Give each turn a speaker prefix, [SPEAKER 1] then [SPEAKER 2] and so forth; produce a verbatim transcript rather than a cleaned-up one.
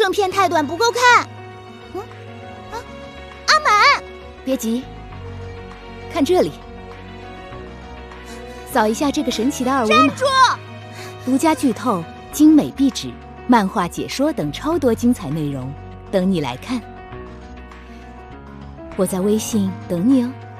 [SPEAKER 1] 正片太短，不够看。嗯，啊，阿满，
[SPEAKER 2] 别急，看这里，扫一下这个神奇的二维码。
[SPEAKER 1] 站住！
[SPEAKER 2] 独家剧透、精美壁纸、漫画解说等超多精彩内容，等你来看。我在微信等你哦。